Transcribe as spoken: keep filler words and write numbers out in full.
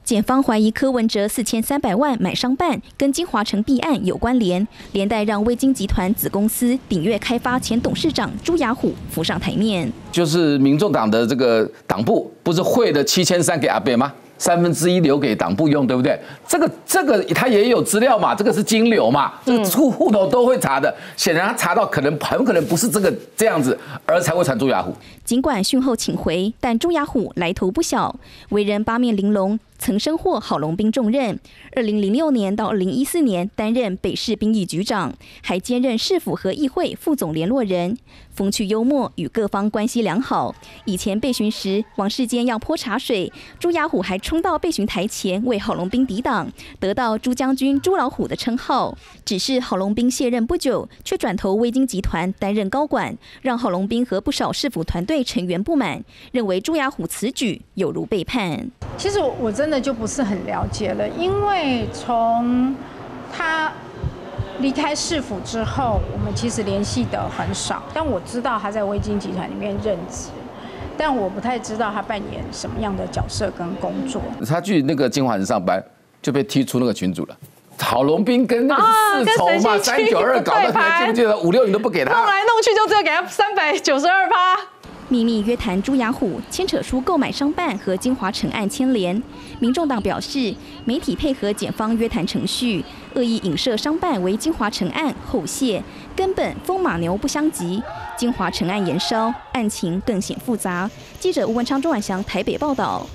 检方怀疑柯文哲四千三百万买商办跟金华城弊案有关联，连带让威金集团子公司鼎越开发前董事长朱雅虎浮上台面。 就是民众党的这个党部不是汇了七千三给阿伯吗？三分之一留给党部用，对不对？这个这个他也有资料嘛，这个是金流嘛，这个户户头都会查的。显然他查到可能很可能不是这个这样子，而才会传朱雅虎。 尽管讯后请回，但朱雅虎来头不小，为人八面玲珑。 曾身获郝龙斌重任，二零零六年到二零一四年担任北市兵役局长，还兼任市府和议会副总联络人，风趣幽默，与各方关系良好。以前备询时，王世坚要泼茶水，朱雅虎还冲到备询台前为郝龙斌抵挡，得到朱将军、朱老虎的称号。只是郝龙斌卸任不久，却转投威金集团担任高管，让郝龙斌和不少市府团队成员不满，认为朱雅虎此举有如背叛。 其实我真的就不是很了解了，因为从他离开市府之后，我们其实联系的很少。但我知道他在威金集团里面任职，但我不太知道他扮演什么样的角色跟工作。 他去那个金华城上班，就被踢出那个群组了。郝龙斌跟那个世仇嘛，三九二搞到，还记不记得五六年都不给他， 弄来弄去就只有给他三百九十二趴。 秘密约谈朱雅虎，牵扯出购买商办和金华城案牵连。民众党表示，媒体配合检方约谈程序，恶意影射商办为金华城案后泄，根本风马牛不相及。金华城案延烧，案情更显复杂。记者吴文昌、周婉祥台北报道。